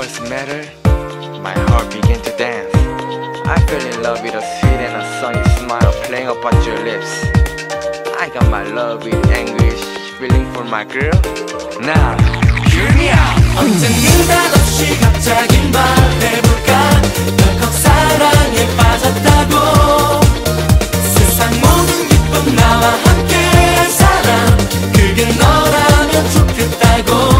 what's the matter? My heart began to dance. I fell in love with a sweet and a sunny smile playing up at your lips. I got my love with anguish, feeling for my girl. Now, hear me out. 언제 느닷없이 갑자기 말해볼까? 덜컥 사랑에 빠졌다고. 세상 모든 기쁨 나와 함께 할 사람, 그게 너라면 좋겠다고.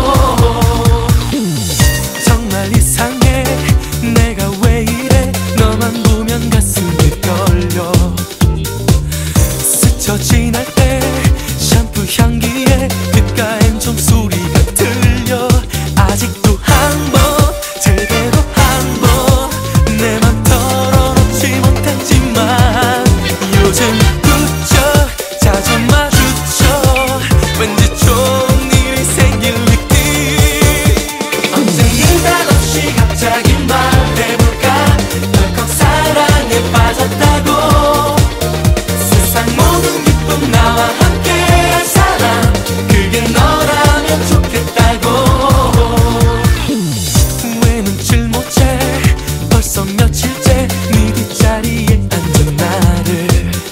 정말 이상해, 내가 왜 이래. 너만 보면 가슴이 떨려. 스쳐 지날 때 샴푸 향기에 귓가엔 종소리가 들려. 아직도 한 번, 제대로 한 번 내 맘 털어놓지 못했지만 요즘 부쩍 자주 마주쳐. 왠지 좋은 일이 생길 느낌. 언제 느닷없이 갑자기 말해볼까? 덜컥 사랑에 빠졌다고. 세상 모든 기쁨 나와 함께 할 사람, 그게 너라면 좋겠다고. 왜 눈치를 못 채? 벌써 며칠째 네 뒷자리에 앉은 나를.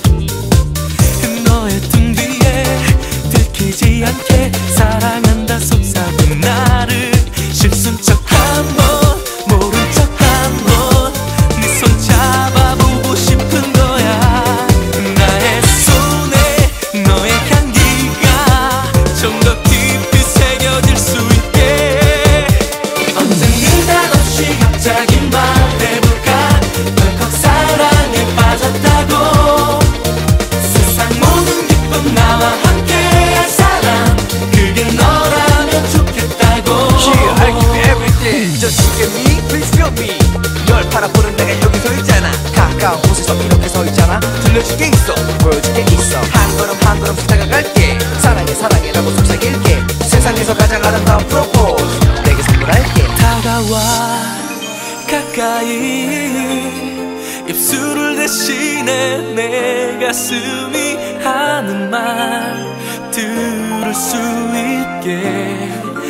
너의 등 뒤에 들키지 않게 사랑한다 속삭인 나를. 실수인 척 한번, 모른 척 한번 네 손 잡아보고 싶은 거야. 나의 손에 너의 향기가 좀 더 깊이 새겨질 수 있게. 언제 느닷없이 갑자기 말해볼까? 덜컥 사랑에 빠졌다고. 세상 모든 기쁨 나와 함께 할 사람, 그게 너라면 좋겠다고. Yeah, I give you everything. Just look at me, please feel me. 널 바라보는 내가 여기 서 있잖아. 가까운 곳에서 이렇게 서 있잖아. 들려줄 게 있어, 보여줄 게 있어. 한 걸음 한 걸음씩 다가갈게. 사랑해 사랑해라고 속삭일게. 세상에서 가장 아름다운 프로포즈 내게 선물할게. 다가와 가까이 입술을 대신해 내 가슴이 하는 말 들을 수 있게.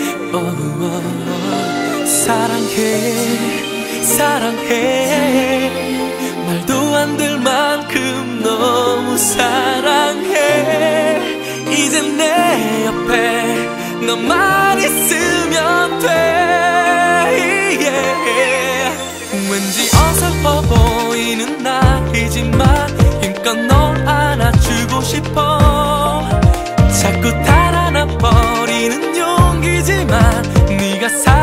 사랑해 사랑해 말도 안 될 만큼 너무 사랑해. 이제 내 옆에 너만 있으면 돼. yeah. 왠지 어설퍼 보이는 나이지만 힘껏 널 안아주고 싶어. 자꾸 달아나 버리는 용기지만 네가